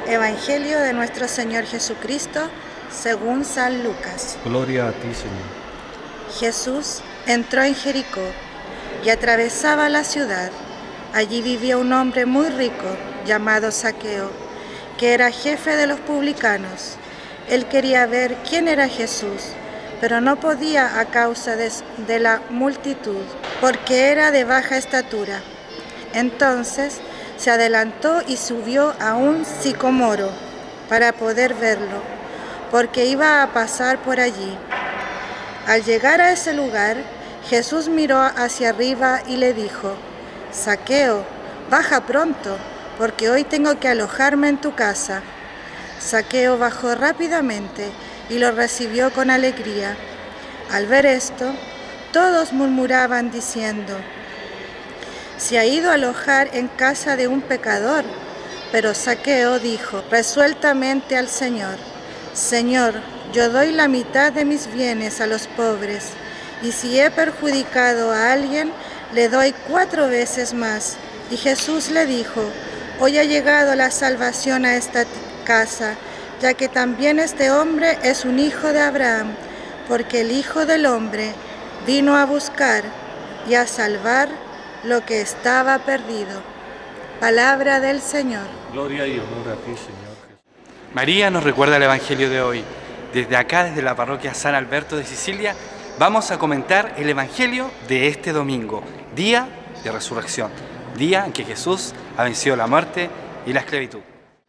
Evangelio de nuestro Señor Jesucristo, según San Lucas. Gloria a ti, Señor. Jesús entró en Jericó y atravesaba la ciudad. Allí vivía un hombre muy rico, llamado Zaqueo, que era jefe de los publicanos. Él quería ver quién era Jesús, pero no podía a causa de la multitud, porque era de baja estatura. Entonces se adelantó y subió a un sicomoro para poder verlo, porque iba a pasar por allí. Al llegar a ese lugar, Jesús miró hacia arriba y le dijo: Zaqueo, baja pronto, porque hoy tengo que alojarme en tu casa. Zaqueo bajó rápidamente y lo recibió con alegría. Al ver esto, todos murmuraban diciendo: se ha ido a alojar en casa de un pecador. Pero Zaqueo dijo resueltamente al Señor: Señor, yo doy la mitad de mis bienes a los pobres, y si he perjudicado a alguien, le doy 4 veces más. Y Jesús le dijo: hoy ha llegado la salvación a esta casa, ya que también este hombre es un hijo de Abraham, porque el Hijo del Hombre vino a buscar y a salvar lo que estaba perdido. Palabra del Señor. Gloria y honor a ti, Señor Jesús. María nos recuerda el Evangelio de hoy. Desde acá, desde la parroquia San Alberto de Sicilia, vamos a comentar el Evangelio de este domingo, día de resurrección, día en que Jesús ha vencido la muerte y la esclavitud.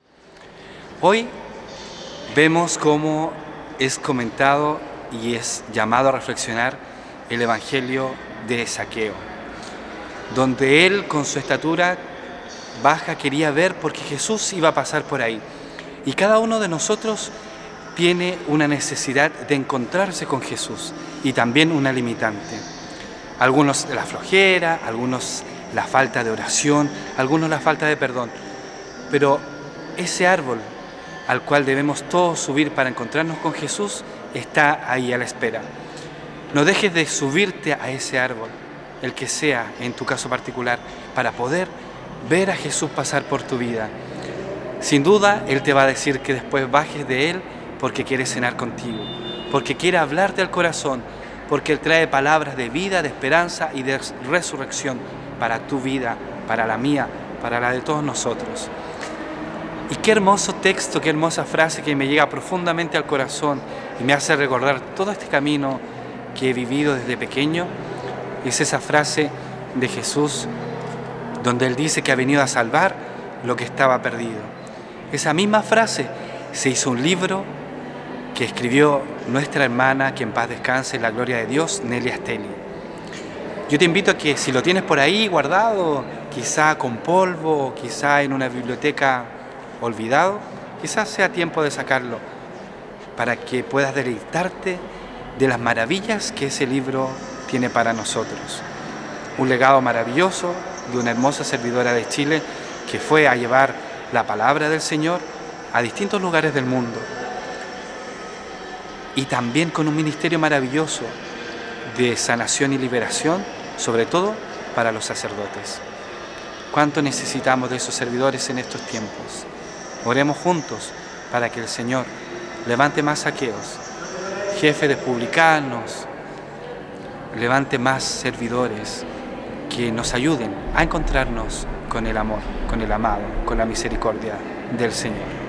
Hoy vemos cómo es comentado y es llamado a reflexionar el Evangelio de Zaqueo, donde él con su estatura baja quería ver porque Jesús iba a pasar por ahí. Y cada uno de nosotros tiene una necesidad de encontrarse con Jesús y también una limitante. Algunos la flojera, algunos la falta de oración, algunos la falta de perdón. Pero ese árbol al cual debemos todos subir para encontrarnos con Jesús está ahí a la espera. No dejes de subirte a ese árbol, el que sea en tu caso particular, para poder ver a Jesús pasar por tu vida. Sin duda, Él te va a decir que después bajes de Él porque quiere cenar contigo, porque quiere hablarte al corazón, porque Él trae palabras de vida, de esperanza y de resurrección para tu vida, para la mía, para la de todos nosotros. Y qué hermoso texto, qué hermosa frase que me llega profundamente al corazón y me hace recordar todo este camino que he vivido desde pequeño. Es esa frase de Jesús donde Él dice que ha venido a salvar lo que estaba perdido. Esa misma frase se hizo un libro que escribió nuestra hermana, que en paz descanse, en la gloria de Dios, Nelia Stelli. Yo te invito a que si lo tienes por ahí guardado, quizá con polvo, quizá en una biblioteca olvidado, quizás sea tiempo de sacarlo para que puedas deleitarte de las maravillas que ese libro tiene para nosotros. Un legado maravilloso de una hermosa servidora de Chile que fue a llevar la palabra del Señor a distintos lugares del mundo. Y también con un ministerio maravilloso de sanación y liberación, sobre todo para los sacerdotes. ¿Cuánto necesitamos de esos servidores en estos tiempos? Oremos juntos para que el Señor levante más Zaqueos, jefe de publicanos, levante más servidores que nos ayuden a encontrarnos con el amor, con el amado, con la misericordia del Señor.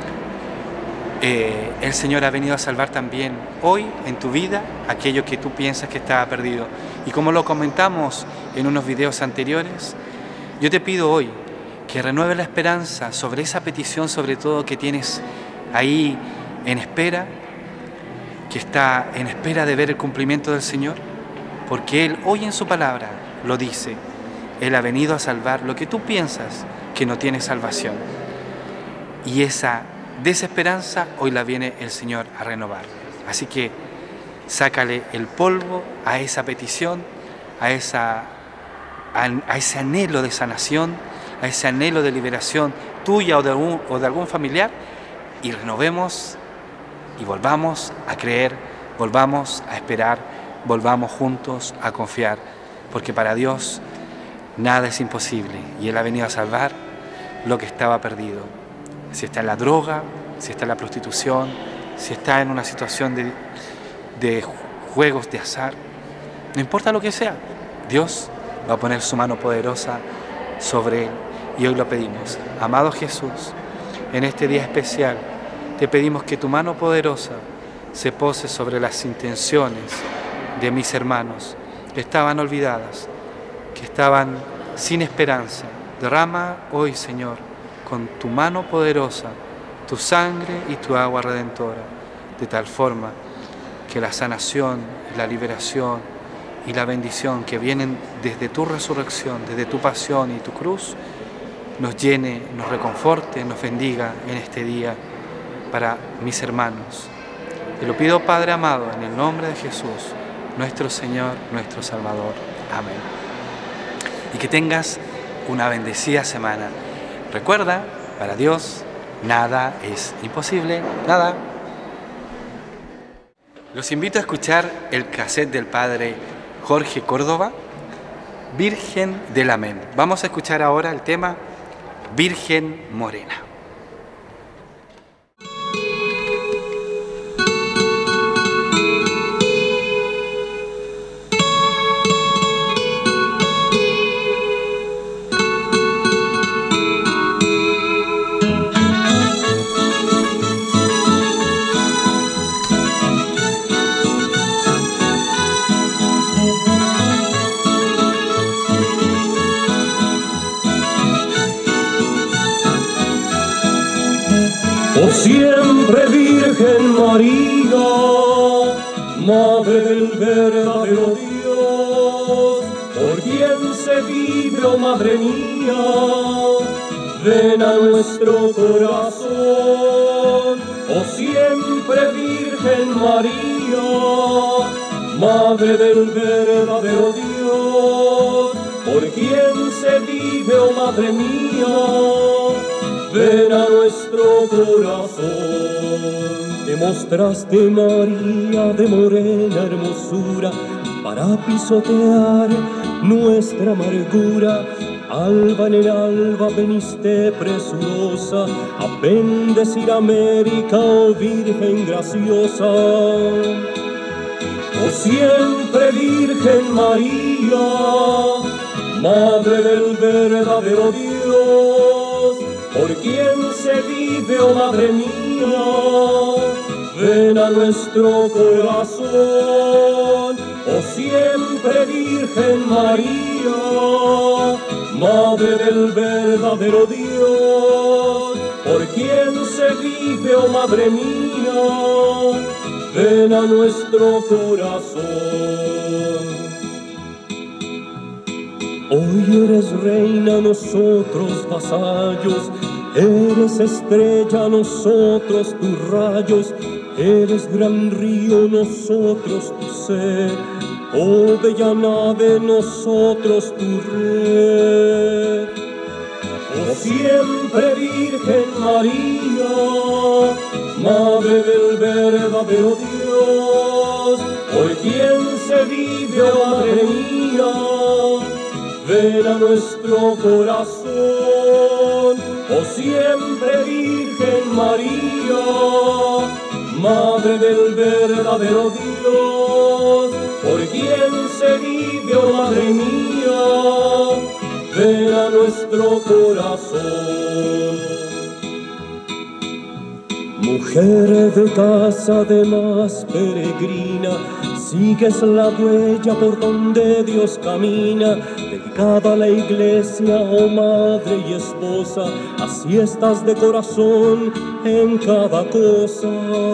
El Señor ha venido a salvar también hoy en tu vida aquello que tú piensas que estaba perdido. Y como lo comentamos en unos videos anteriores, yo te pido hoy que renueve la esperanza sobre esa petición, sobre todo que tienes ahí en espera, que está en espera de ver el cumplimiento del Señor, porque Él hoy en su palabra lo dice. Él ha venido a salvar lo que tú piensas que no tiene salvación. Y esa desesperanza hoy la viene el Señor a renovar. Así que sácale el polvo a esa petición, a ese anhelo de sanación, a ese anhelo de liberación tuya o de algún familiar, y renovemos y volvamos a creer, volvamos a esperar, volvamos juntos a confiar, porque para Dios nada es imposible y Él ha venido a salvar lo que estaba perdido. si está en la droga, si está en la prostitución, si está en una situación de juegos de azar. No importa lo que sea, Dios va a poner su mano poderosa sobre él. Y hoy lo pedimos. Amado Jesús, en este día especial, te pedimos que tu mano poderosa se pose sobre las intenciones de mis hermanos que estaban olvidadas, que estaban sin esperanza. Derrama hoy, Señor, con tu mano poderosa, tu sangre y tu agua redentora, de tal forma que la sanación, la liberación y la bendición que vienen desde tu resurrección, desde tu pasión y tu cruz, nos llene, nos reconforte, nos bendiga en este día para mis hermanos. Te lo pido, Padre amado, en el nombre de Jesús, nuestro Señor, nuestro Salvador. Amén. Y que tengas una bendecida semana. Recuerda, para Dios nada es imposible, nada. Los invito a escuchar el cassette del Padre Jorge Córdoba, Virgen del Amén. Vamos a escuchar ahora el tema Virgen Morena. Oh siempre Virgen María, Madre del verdadero Dios, por quien se vive, oh Madre mía, ven a nuestro corazón. Oh siempre Virgen María, Madre del verdadero Dios, por quien se vive, oh Madre mía, ven a nuestro corazón. Te mostraste, María, de morena hermosura, para pisotear nuestra amargura. Alba en el alba veniste presurosa, a bendecir América, oh Virgen graciosa. Oh siempre Virgen María, Madre del verdadero Dios, por quien se vive, oh Madre mía, ven a nuestro corazón. Oh siempre Virgen María, Madre del verdadero Dios, por quien se vive, oh Madre mía, ven a nuestro corazón. Hoy eres reina, nosotros vasallos, eres estrella, nosotros tus rayos, eres gran río, nosotros tu ser, oh bella nave, nosotros tu red. Oh siempre Virgen María, Madre del verdadero Dios, por quien se vive, oh Madre mía, ven a nuestro corazón. Oh siempre Virgen María, Madre del verdadero Dios, por quien se vive, oh Madre mía, ven a nuestro corazón. Mujer de casa, además peregrina, sigues la huella por donde Dios camina, dedicada a la iglesia, oh madre y esposa, así estás de corazón en cada cosa.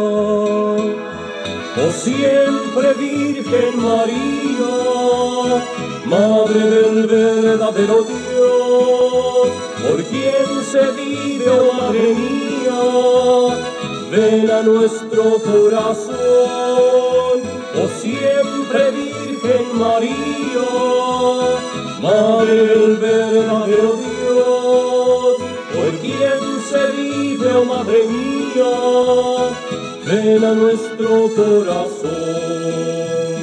Oh siempre Virgen María, Madre del verdadero Dios, por quien se vive, oh Madre mía, ven a nuestro corazón. Oh siempre Virgen María, Madre del verdadero Dios, por quien se vive, oh Madre mía, ven a nuestro corazón.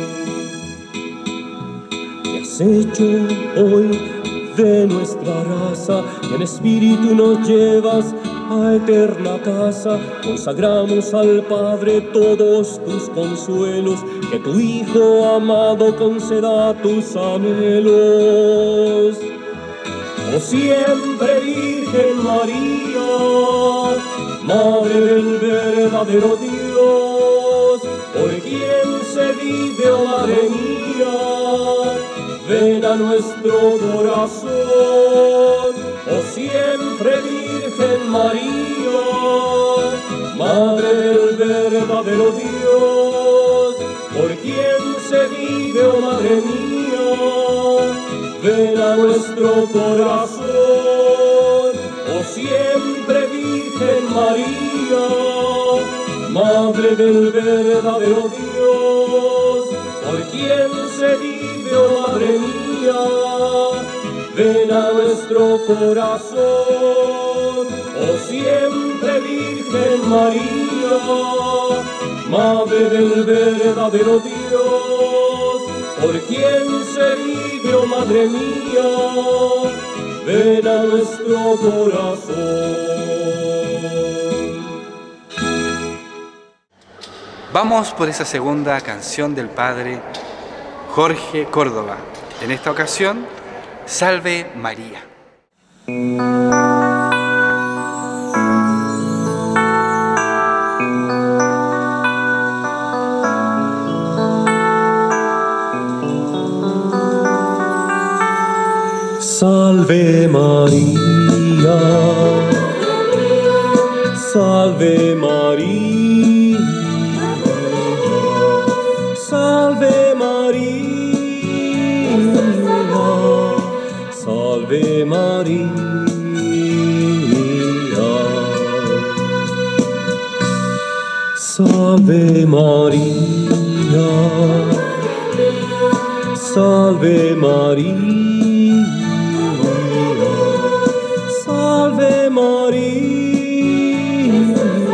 ¿Qué has hecho hoy de nuestra raza? En espíritu nos llevas a eterna casa, consagramos al Padre todos tus consuelos, que tu Hijo amado conceda tus anhelos. Oh siempre Virgen María, Madre del verdadero Dios, por quien se vive, oh Madre mía, ven a nuestro corazón. Oh siempre Virgen María, Madre del verdadero Dios, por quien se vive, oh Madre mía, ven a nuestro corazón. Oh siempre Virgen María, Madre del verdadero Dios, por quien se vive, oh Madre mía, ven a nuestro corazón. Oh siempre Virgen María, Madre del verdadero Dios, por quien se vive, oh Madre mía, ven a nuestro corazón. Vamos por esa segunda canción del Padre Jorge Córdoba. En esta ocasión, Salve María. Salve María, salve María, salve María, salve María, salve María, salve María. Salve María,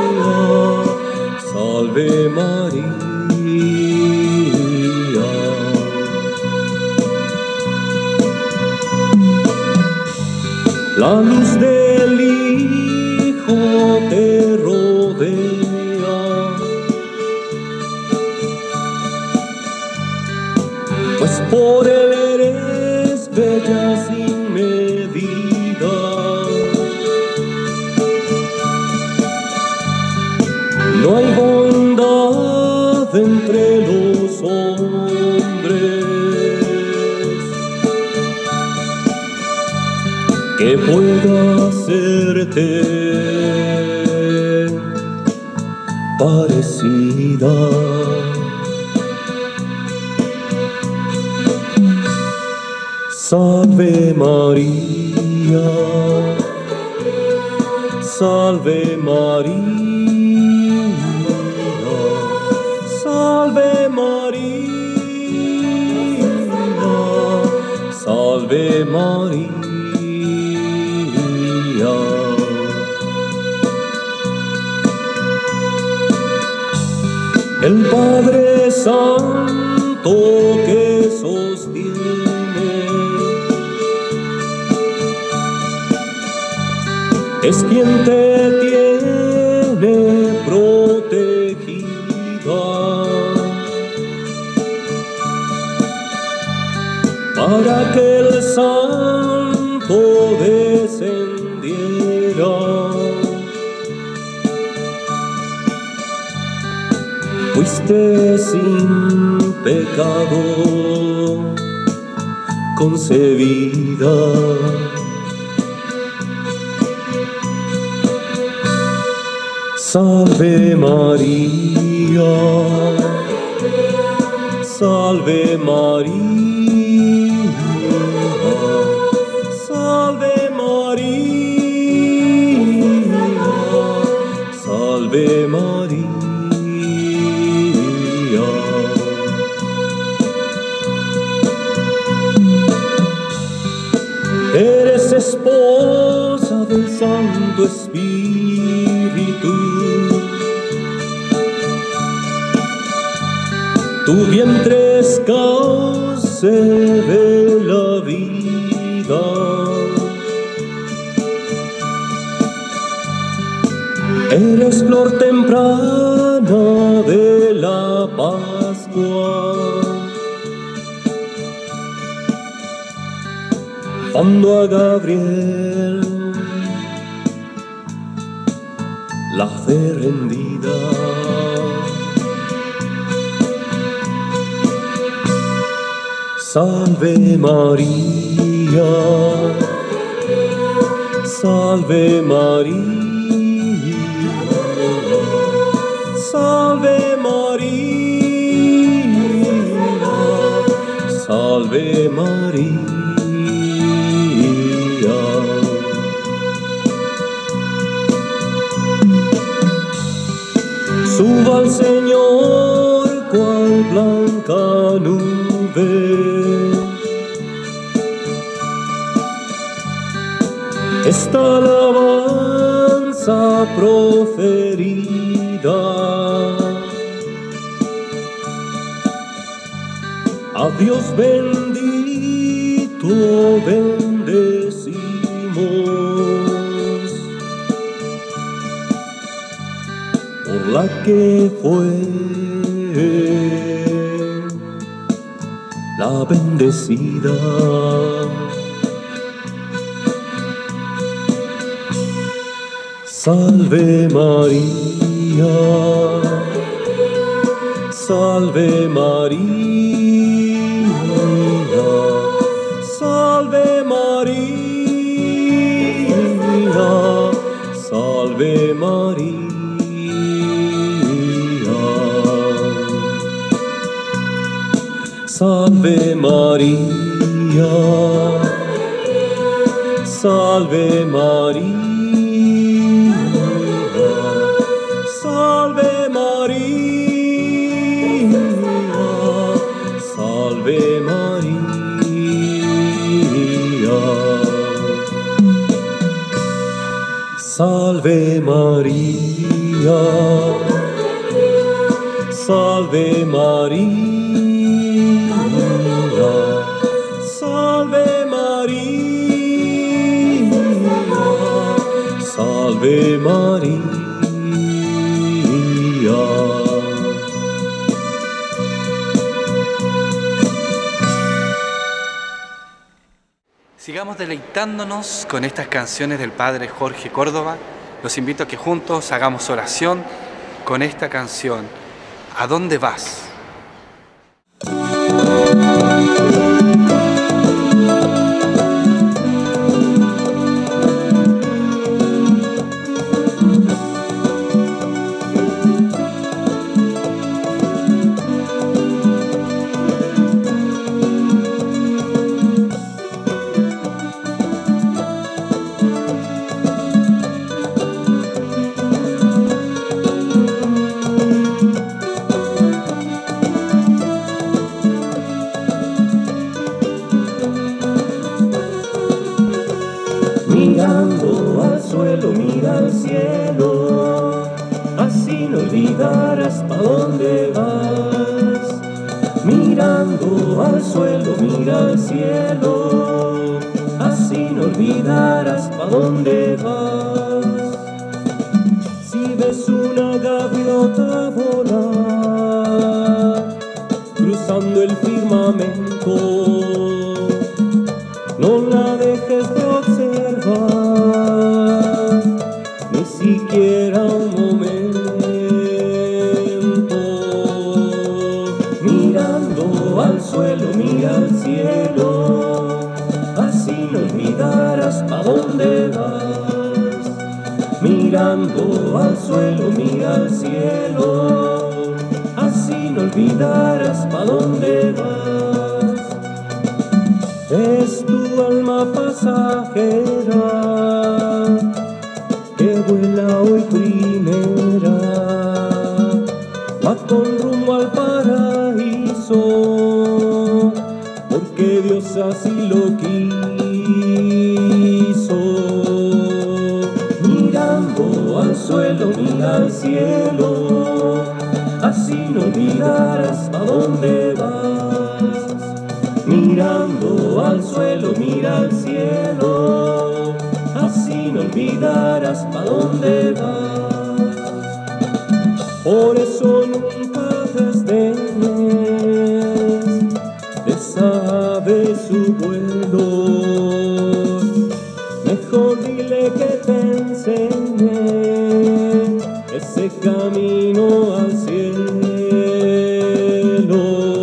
salve María. La luz del Hijo te rodea, pues por él eres bella sin medida. No hay bondad entre los hombres que pueda hacerte parecida. Salve María, salve María. Salve María, salve María. El Padre Santo que sostiene es quien te tiene protegida, para que el Santo descendiera. Fuiste sin pecado concebida. Salve María, salve María, salve María, salve María. Eres esposa del Santo Espíritu, tu vientre es cauce de la vida. Eres flor temprana de la Pascua, cuando a Gabriel la fe rendida. Salve María, salve María. Salve María, salve María. Suba al Señor cual blanca nube, esta alabanza proferida. A Dios bendito bendecimos, por la que fue la bendecida. Salve María, salve María, salve María, salve María. Salve María, salve María. Salve María, salve María. Salve María, salve María. Salve María, salve María. Sigamos deleitándonos con estas canciones del Padre Jorge Córdoba. Los invito a que juntos hagamos oración con esta canción. ¿A dónde vas? Mirando al suelo, mira al cielo, así no olvidarás pa' dónde vas. Mirando al suelo, mira al cielo, así no olvidarás pa' dónde vas. Si ves una gaviota volar, cruzando el firmamento, no la dejes de observar, ni siquiera un momento. Mirando al suelo, mira al cielo, así no olvidarás pa' dónde vas. Mirando al suelo, mira al cielo, así no olvidarás pa' dónde vas. Es tu alma pasajera que vuela hoy primera, va con rumbo al paraíso, porque Dios así lo quiso. Mirando al suelo, mira al cielo, así no olvidarás pa' dónde vas. Mirando al suelo, mira al cielo, así no olvidarás pa' dónde vas. por eso nunca desdeñes, dessabe su vuelo. Mejor dile que te enseñe ese camino al cielo.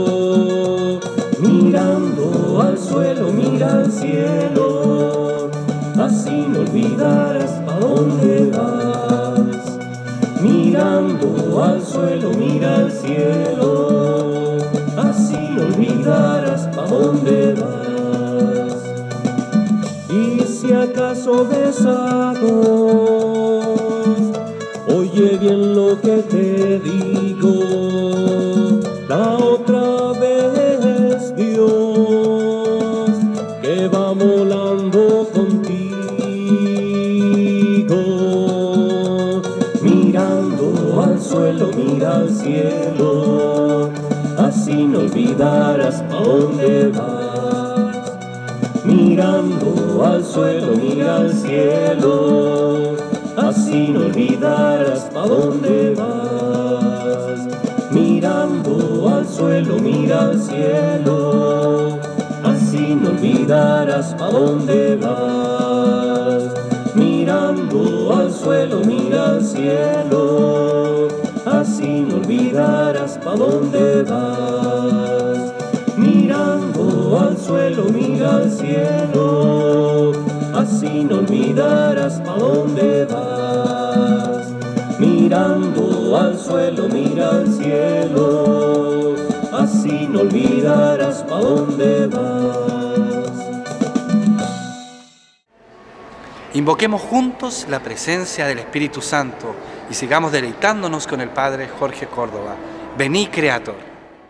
Mirando al suelo, mira al cielo, así no olvidarás pa' dónde vas. Mirando al suelo, mira al cielo, así no olvidarás pa' dónde vas. Y si acaso ves a Dios, oye bien lo que te digo. La otra vez Dios que va volando contigo. Mirando al suelo, mira al cielo, así no olvidarás pa' dónde vas. Mirando al suelo, mira al cielo, así no olvidarás pa' dónde vas. Mirando al suelo, mira al cielo, así no olvidarás pa' dónde vas. Mirando al suelo, mira al cielo, así no olvidarás pa' dónde vas. Mirando al suelo, mira al cielo, así no olvidarás pa' dónde vas. Mirando al suelo, mira al cielo, así no olvidarás pa' dónde vas. Invoquemos juntos la presencia del Espíritu Santo y sigamos deleitándonos con el Padre Jorge Córdoba. Vení, Creator.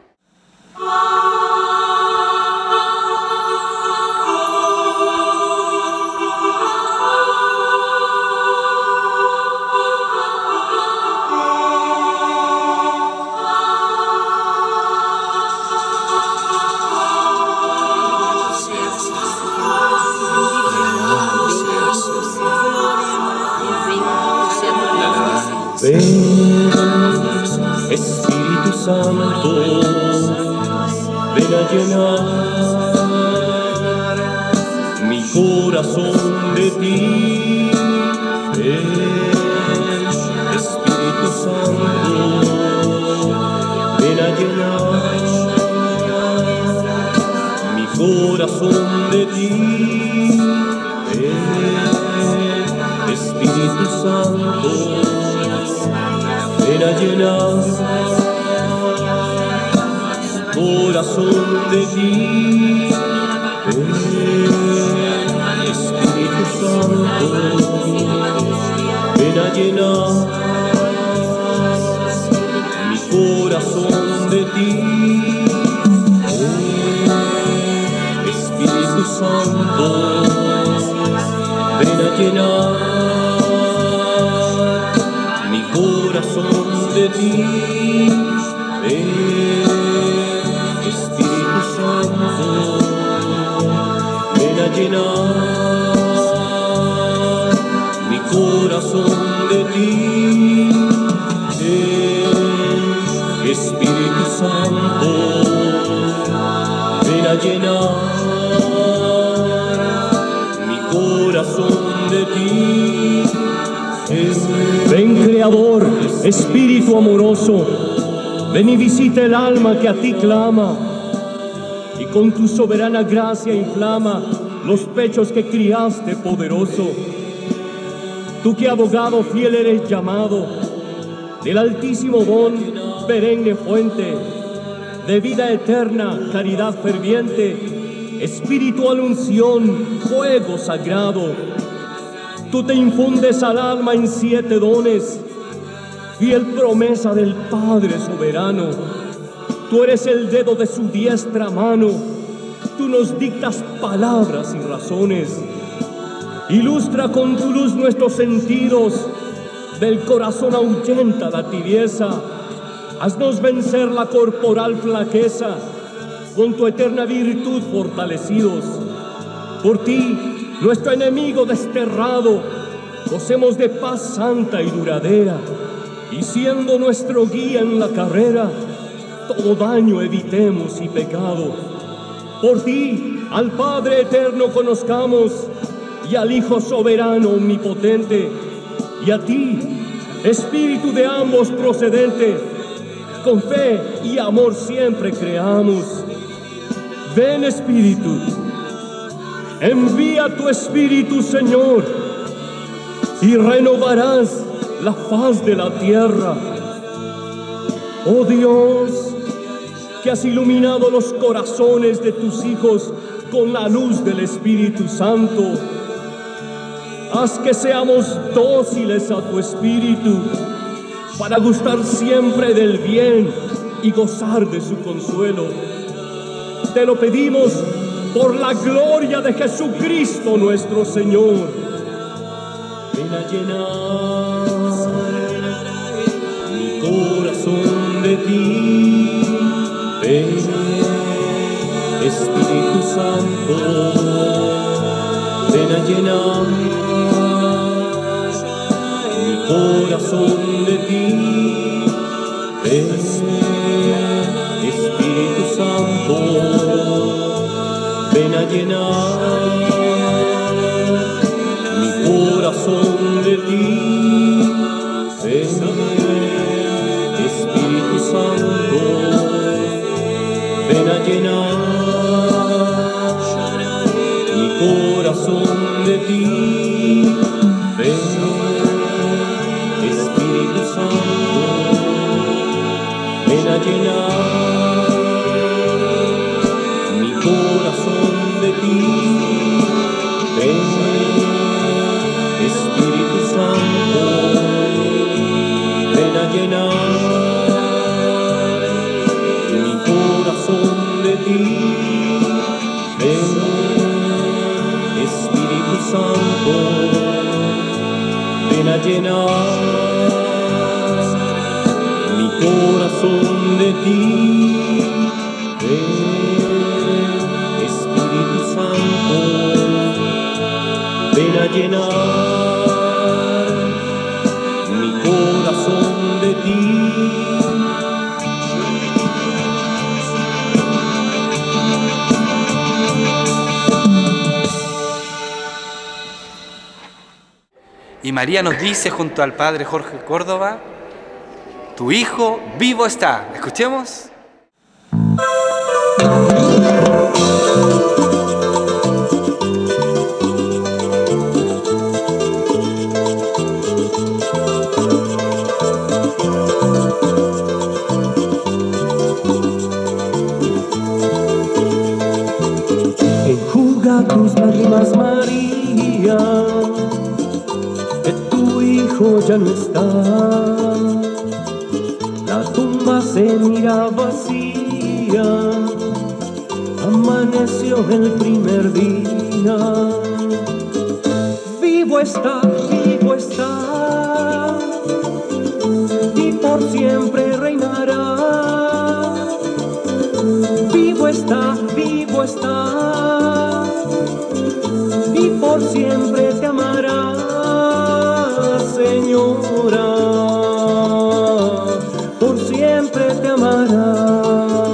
Ven, Espíritu Santo, ven a llenar mi corazón de ti. Ven, Espíritu Santo, ven a llenar mi corazón de ti. Ven, Espíritu Santo, ven a llenar corazón de ti. Ven, Espíritu Santo, ven a llenar mi corazón de ti. Ven, Espíritu Santo, ven a llenar corazón de ti. Ven, Espíritu Santo, ven a llenar mi corazón de ti. Ven, Espíritu Santo, ven a llenar mi corazón de ti. Ven, Creador, Espíritu amoroso, ven y visita el alma que a ti clama, y con tu soberana gracia inflama los pechos que criaste poderoso. Tú que abogado fiel eres llamado, del altísimo don, perenne fuente, de vida eterna, caridad ferviente, espiritual unción, fuego sagrado. Tú te infundes al alma en 7 dones, fiel promesa del Padre soberano. Tú eres el dedo de su diestra mano, tú nos dictas palabras y razones. Ilustra con tu luz nuestros sentidos, del corazón ahuyenta la tibieza. Haznos vencer la corporal flaqueza, con tu eterna virtud fortalecidos. Por ti, nuestro enemigo desterrado, gocemos de paz santa y duradera. y siendo nuestro guía en la carrera, todo daño evitemos y pecado. Por ti, al Padre eterno conozcamos, y al Hijo soberano omnipotente, y a ti, Espíritu de ambos procedente, con fe y amor siempre creamos. Ven, Espíritu, envía tu Espíritu, Señor, y renovarás la faz de la tierra. Oh Dios, que has iluminado los corazones de tus hijos con la luz del Espíritu Santo, haz que seamos dóciles a tu Espíritu para gustar siempre del bien y gozar de su consuelo. Te lo pedimos por la gloria de Jesucristo nuestro Señor. Ven a llenar mi corazón de ti. Ven, Espíritu Santo, ven a llenar mi corazón de ti. Ven, Espíritu Santo, ven a llenar mi corazón de ti. Ven, Espíritu Santo, ven a llenar mi corazón de ti. Ven, Espíritu Santo, ven a llenar mi corazón de ti. Ven, Espíritu Santo, ven a llenar mi corazón de ti. Ven, Espíritu Santo, ven a llenar mi corazón de ti. Ven, Espíritu Santo, ven a llenar mi corazón de ti. Y María nos dice junto al Padre Jorge Córdoba: tu Hijo vivo está. Escuchemos. Enjuga tus lágrimas, María, que tu Hijo ya no está. La tumba se mira vacía, amaneció el primer día. Vivo está, y por siempre reinará. Vivo está, y por siempre te amará, Señora, por siempre te amará.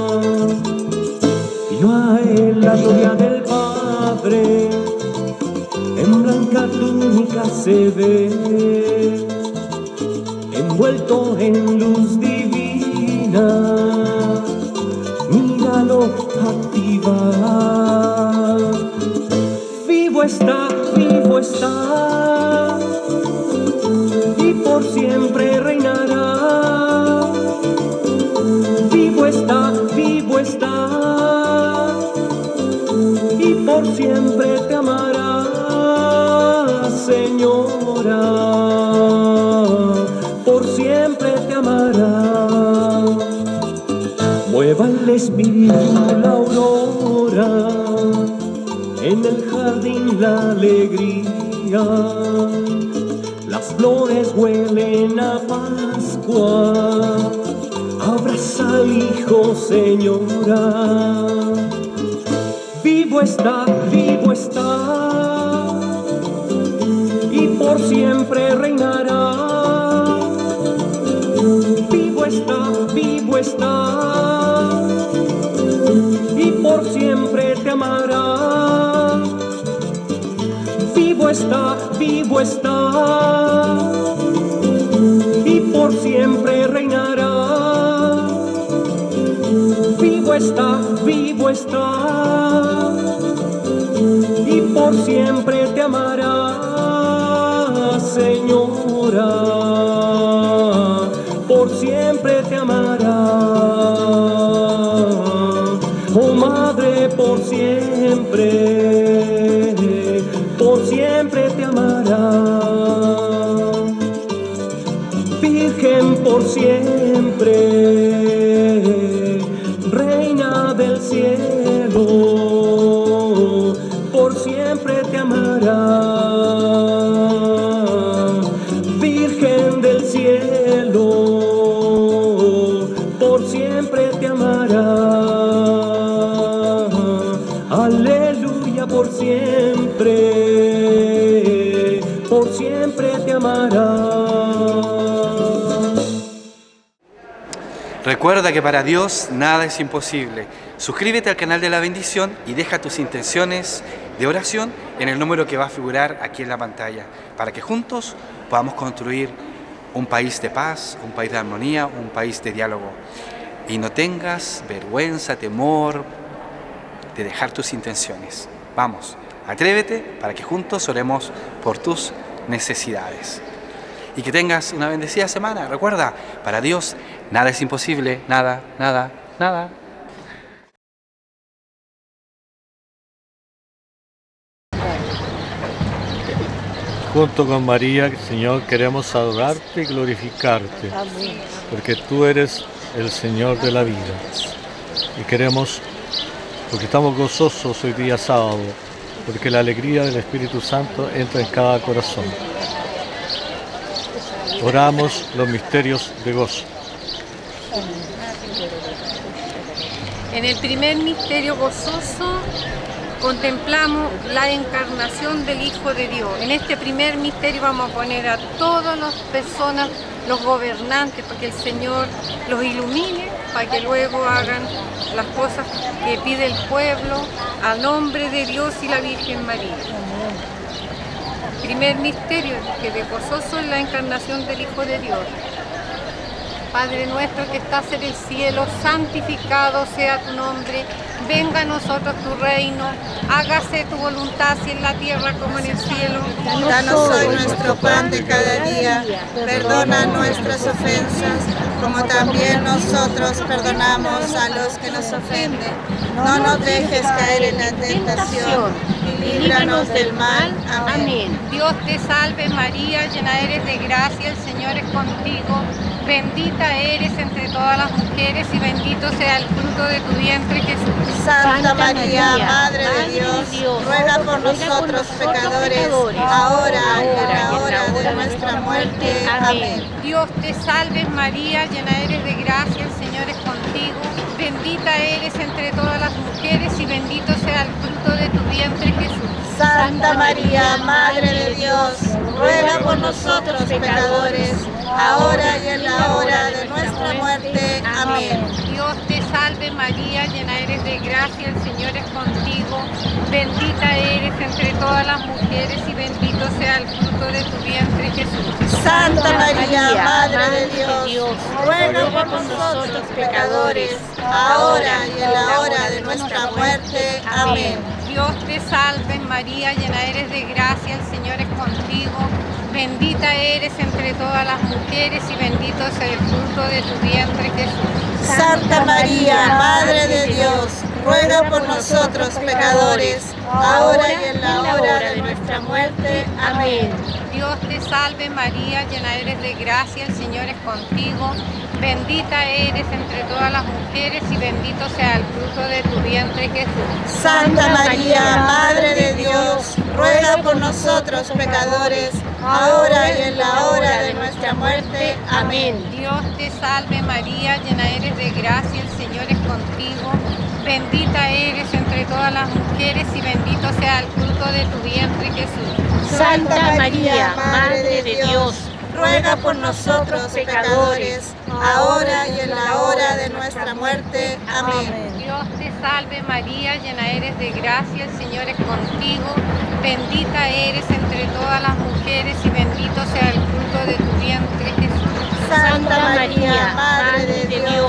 Vino a él la gloria del Padre, en blanca túnica se ve, envuelto en luz divina. Míralo activa. Vivo está, y por siempre reinará. Vivo está, y por siempre te amará, Señora, por siempre te amará. Mueva el Espíritu la aurora, en el jardín la alegría. Las flores huelen a Pascua, abraza al Hijo, Señora. Vivo está, y por siempre reinará. está, vivo está, y por siempre te amará, Señora, por siempre te amará. Oh Madre, por siempre te amará. Virgen, por siempre, Reina del cielo, por siempre te amará. Virgen del cielo, por siempre te amará. Aleluya, por siempre te amará. Recuerda que para Dios nada es imposible. Suscríbete al canal de la bendición y deja tus intenciones de oración en el número que va a figurar aquí en la pantalla, para que juntos podamos construir un país de paz, un país de armonía, un país de diálogo. Y no tengas vergüenza, temor de dejar tus intenciones. Vamos, atrévete para que juntos oremos por tus necesidades. Y que tengas una bendecida semana. Recuerda, para Dios nada es imposible, nada, nada, nada. Junto con María, Señor, queremos adorarte y glorificarte. Amén. Porque tú eres el Señor de la vida. Y queremos, porque estamos gozosos hoy día sábado, porque la alegría del Espíritu Santo entra en cada corazón. Oramos los misterios de gozo. En el primer misterio gozoso contemplamos la encarnación del Hijo de Dios. En este primer misterio vamos a poner a todas las personas, los gobernantes, para que el Señor los ilumine, para que luego hagan las cosas que pide el pueblo, a nombre de Dios y la Virgen María. Primer misterio que de gozoso es la encarnación del Hijo de Dios. Padre nuestro que estás en el cielo, santificado sea tu nombre, venga a nosotros tu reino, hágase tu voluntad así en la tierra como en el cielo. Danos hoy nuestro pan de cada día, perdona nuestras ofensas, como también nosotros perdonamos a los que nos ofenden. No nos dejes caer en la tentación, y líbranos del mal. Amén. Dios te salve María, llena eres de gracia, el Señor es contigo. Bendita eres entre todas las mujeres y bendito sea el fruto de tu vientre, Jesús. Santa María, Madre de Dios, ruega por nosotros pecadores, ahora y en la hora de nuestra muerte. Amén. Dios te salve María, llena eres de gracia, el Señor es contigo. Bendita eres entre todas las mujeres y bendito sea el fruto de tu vientre, Jesús. Santa María, Madre de Dios, ruega por nosotros pecadores, ahora y en la hora de nuestra muerte. Amén. Dios te salve María, llena eres de gracia, el Señor es contigo. Bendita eres entre todas las mujeres y bendito sea el fruto de tu vientre, Jesús. Santa María, Madre de Dios, ruega por nosotros pecadores, ahora y en la hora de nuestra muerte. Amén. Dios te salve María, llena eres de gracia, el Señor es contigo. Bendita eres entre todas las mujeres y bendito sea el fruto de tu vientre, Jesús. Santa María, Madre de Dios, ruega por nosotros pecadores, ahora y en la hora de nuestra muerte. Amén. Dios te salve María, llena eres de gracia, el Señor es contigo. Bendita eres entre todas las mujeres y bendito sea el fruto de tu vientre, Jesús. Santa María, Madre de Dios, ruega por nosotros pecadores, ahora y en la hora de nuestra muerte. Amén. Dios te salve María, llena eres de gracia, el Señor es contigo. Bendita eres entre todas las mujeres y bendito sea el fruto de tu vientre, Jesús. Santa María, Madre de Dios, ruega por nosotros pecadores, ahora y en la hora de nuestra muerte. Amén. Dios te salve María, llena eres de gracia, el Señor es contigo. Bendita eres entre todas las mujeres y bendito sea el fruto de tu vientre, Jesús. Santa María, Madre de Dios,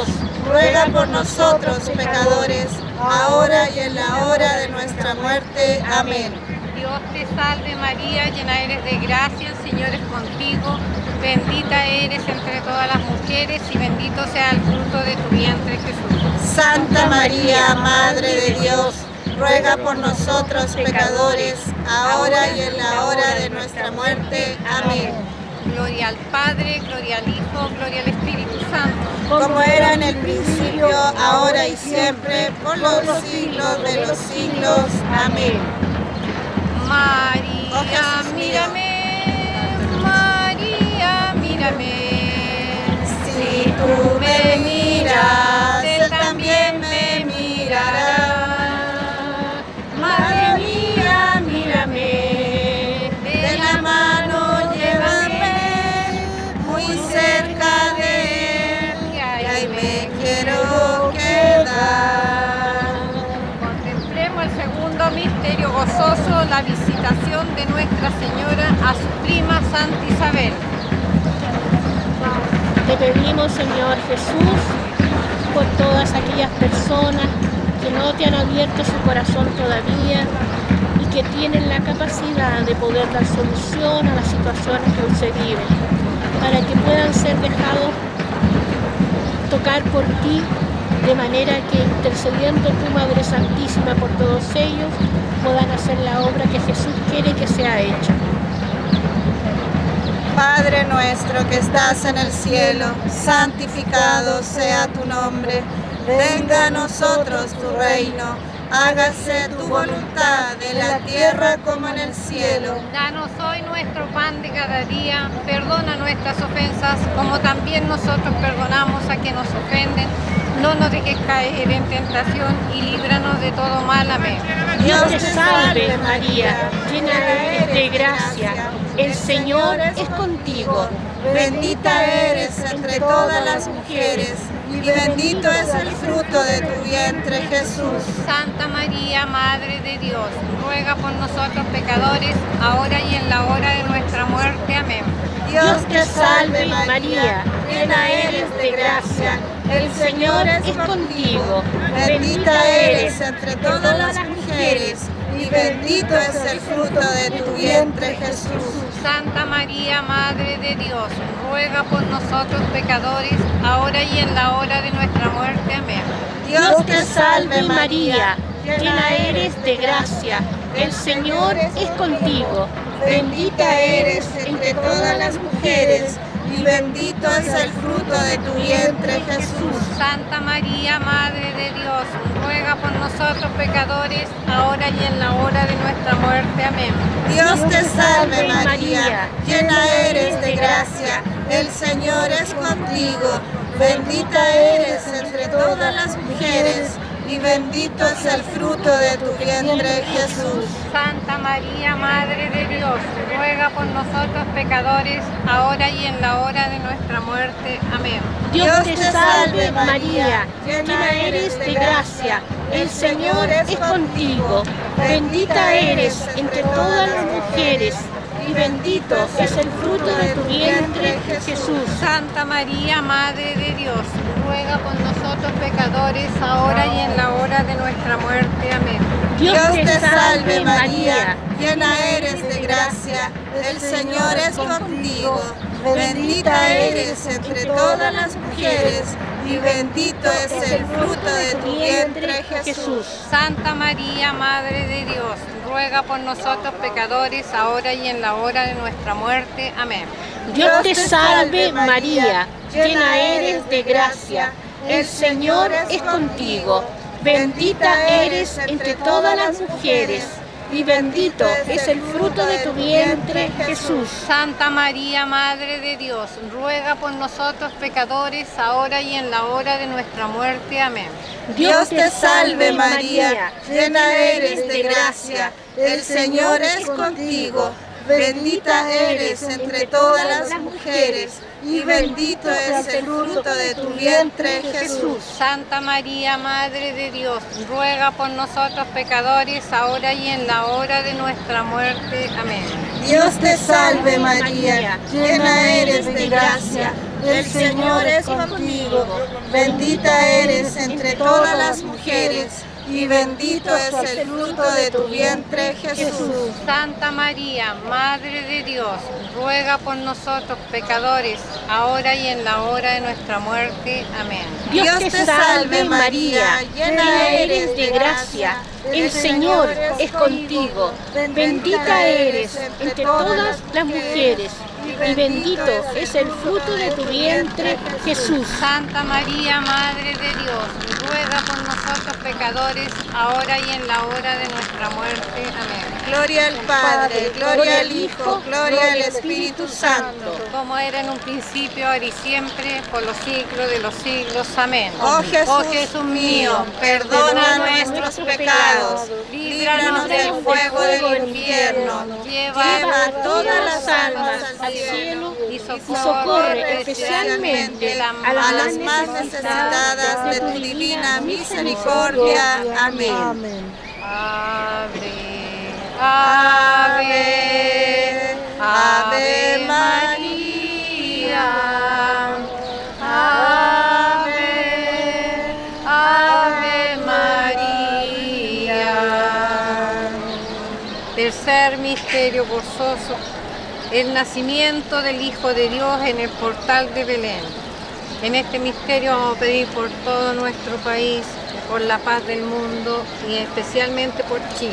ruega por nosotros pecadores, ahora y en la hora de nuestra muerte. Amén. Dios te salve María, llena eres de gracia, el Señor es contigo, bendita eres entre todas las mujeres y bendito sea el fruto de tu vientre, Jesús. Santa María, Madre de Dios, ruega por nosotros pecadores, ahora y en la hora de nuestra muerte. Amén. Gloria al Padre, gloria al Hijo, gloria al Espíritu Santo. Como era en el principio, ahora y siempre, por los siglos de los siglos. Amén. María, Oh Jesús mío, mírame, María, mírame. si tú me miras, Él también me mirará. Madre mía, mírame, de la mano llévame, muy cerca de Él, que ahí me quiero quedar. Contemplemos el segundo misterio gozoso, la visitación de Nuestra Señora a su prima Santa Isabel. Te pedimos, Señor Jesús, por todas aquellas personas que no te han abierto su corazón todavía y que tienen la capacidad de poder dar solución a las situaciones que hoy se viven, para que puedan ser dejados tocar por ti, de manera que intercediendo tu Madre Santísima por todos ellos, puedan hacer la obra que Jesús quiere que sea hecha. Padre nuestro que estás en el cielo, santificado sea tu nombre. Venga a nosotros tu reino, hágase tu voluntad en la tierra como en el cielo. Danos hoy nuestro pan de cada día, perdona nuestras ofensas, como también nosotros perdonamos a quienes nos ofenden. No nos dejes caer en tentación y líbranos de todo mal. Amén. Dios te salve María, llena eres de gracia, el Señor es contigo. Bendita eres entre todas las mujeres, y bendito es el fruto de tu vientre, Jesús. Santa María, Madre de Dios, ruega por nosotros pecadores, ahora y en la hora de nuestra muerte. Amén. Dios te salve María, llena eres de gracia, el Señor es contigo. Bendita eres entre todas las mujeres, y bendito es el fruto de tu vientre, Jesús. Santa María, Madre de Dios, ruega por nosotros pecadores, ahora y en la hora de nuestra muerte. Amén. Dios te salve María, llena eres de gracia, el Señor es contigo. Bendita eres entre todas las mujeres, y bendito es el fruto de tu vientre, Jesús. Santa María, Madre de Dios, ruega por nosotros pecadores, ahora y en la hora de nuestra muerte. Amén. Dios te salve María, llena eres de gracia, el Señor es contigo. Bendita eres entre todas las mujeres, y bendito es el fruto de tu vientre, Jesús. Santa María, Madre de Dios, ruega por nosotros pecadores, ahora y en la hora de nuestra muerte. Amén. Dios te salve María, llena eres de gracia, el Señor es contigo. Bendita eres entre todas las mujeres, y bendito es el fruto de tu vientre, Jesús. Santa María, Madre de Dios, ruega por nosotros pecadores, ahora y en la hora de nuestra muerte. Amén. Dios te salve María, llena eres de gracia, el Señor es contigo. Bendita eres entre todas las mujeres, y bendito es el fruto de tu vientre, Jesús. Santa María, Madre de Dios, ruega por nosotros pecadores, ahora y en la hora de nuestra muerte. Amén. Dios te salve María, llena eres de gracia, el Señor es contigo. Bendita eres entre todas las mujeres, y bendito es el fruto de tu vientre, Jesús. Santa María, Madre de Dios, ruega por nosotros pecadores, ahora y en la hora de nuestra muerte. Amén. Dios te salve María, llena eres de gracia, el Señor es contigo. Bendita eres entre todas las mujeres, y bendito es el fruto de tu vientre, Jesús. Santa María, Madre de Dios, ruega por nosotros pecadores, ahora y en la hora de nuestra muerte. Amén. Dios te salve María, llena eres de gracia, el Señor es contigo. Bendita eres entre todas las mujeres, y bendito es el fruto de tu vientre, Jesús. Santa María, Madre de Dios, ruega por nosotros pecadores, ahora y en la hora de nuestra muerte. Amén. Dios te salve María, llena eres de gracia, el Señor es contigo. Bendita eres entre todas las mujeres, y bendito es el fruto de tu vientre, Jesús. Santa María, Madre de Dios, ruega por nosotros pecadores, ahora y en la hora de nuestra muerte. Amén. Gloria al Padre, gloria al Hijo, gloria al Espíritu Santo. Como era en un principio, ahora y siempre, por los siglos de los siglos. Amén. Oh Jesús mío, perdona nuestros pecados, líbranos del fuego del infierno, lleva a todas las almas al cielo y socorre especialmente a las más necesitadas de tu divina misericordia. Amén. Ave, Ave, Ave María. Ave, Ave María. Tercer misterio gozoso: el nacimiento del Hijo de Dios en el portal de Belén. En este misterio vamos a pedir por todo nuestro país, por la paz del mundo y especialmente por Chile.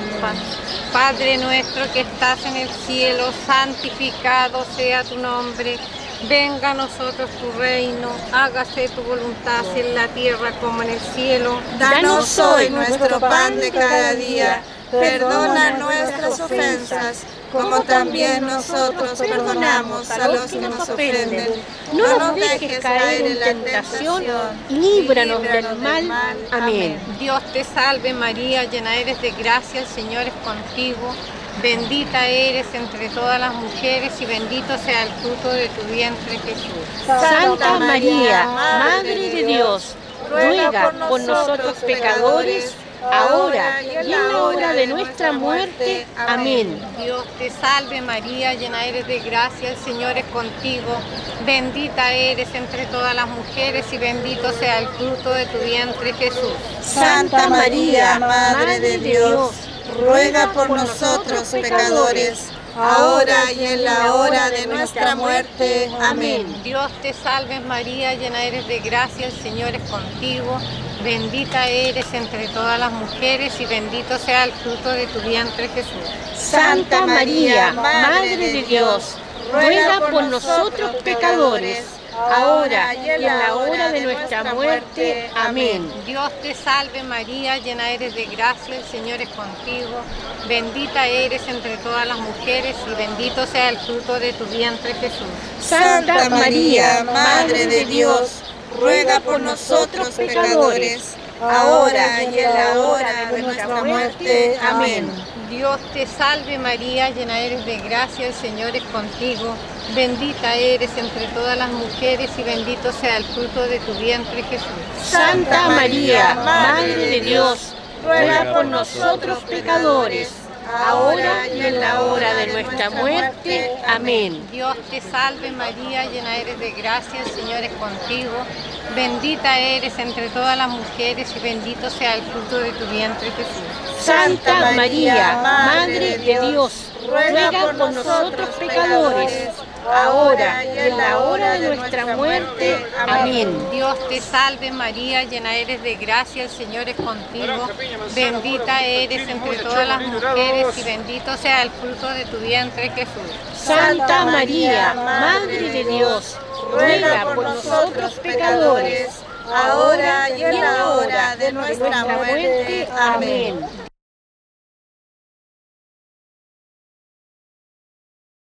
Padre nuestro que estás en el cielo, santificado sea tu nombre. Venga a nosotros tu reino, hágase tu voluntad en la tierra como en el cielo. Danos hoy nuestro pan de cada día. Perdona nuestras ofensas, como también nosotros perdonamos a los que nos ofenden. No nos dejes caer en la tentación, líbranos del mal. Amén. Dios te salve María, llena eres de gracia, el Señor es contigo. Bendita eres entre todas las mujeres y bendito sea el fruto de tu vientre, Jesús. Santa María, Madre de Dios, ruega por nosotros pecadores, ahora y en la hora de nuestra muerte. Amén. Dios te salve María, llena eres de gracia, el Señor es contigo. Bendita eres entre todas las mujeres y bendito sea el fruto de tu vientre, Jesús. Santa María, Madre de Dios, ruega por nosotros pecadores, ahora y en la hora de nuestra muerte. Amén. Dios te salve María, llena eres de gracia, el Señor es contigo. Bendita eres entre todas las mujeres y bendito sea el fruto de tu vientre, Jesús. Santa María, Madre de Dios, ruega por nosotros pecadores, ahora y en la hora de nuestra muerte. Amén. Dios te salve María, llena eres de gracia, el Señor es contigo. Bendita eres entre todas las mujeres y bendito sea el fruto de tu vientre, Jesús. Santa María, Madre de Dios, ruega por nosotros pecadores, ahora y en la hora de nuestra muerte. Amén. Dios te salve María, llena eres de gracia, el Señor es contigo. Bendita eres entre todas las mujeres y bendito sea el fruto de tu vientre, Jesús. Santa María, Madre de Dios, ruega por nosotros pecadores, ahora y en la hora de nuestra muerte. Amén. Dios te salve María, llena eres de gracia, el Señor es contigo. Bendita eres entre todas las mujeres y bendito sea el fruto de tu vientre, Jesús. Santa María, Madre de Dios, ruega por nosotros pecadores, ahora y en la hora de nuestra muerte. Amén. Dios te salve María, llena eres de gracia, el Señor es contigo. Bendita eres entre todas las mujeres y bendito sea el fruto de tu vientre, Jesús. Santa María, Madre de Dios, ruega por nosotros pecadores, ahora y en la hora de nuestra muerte. Amén.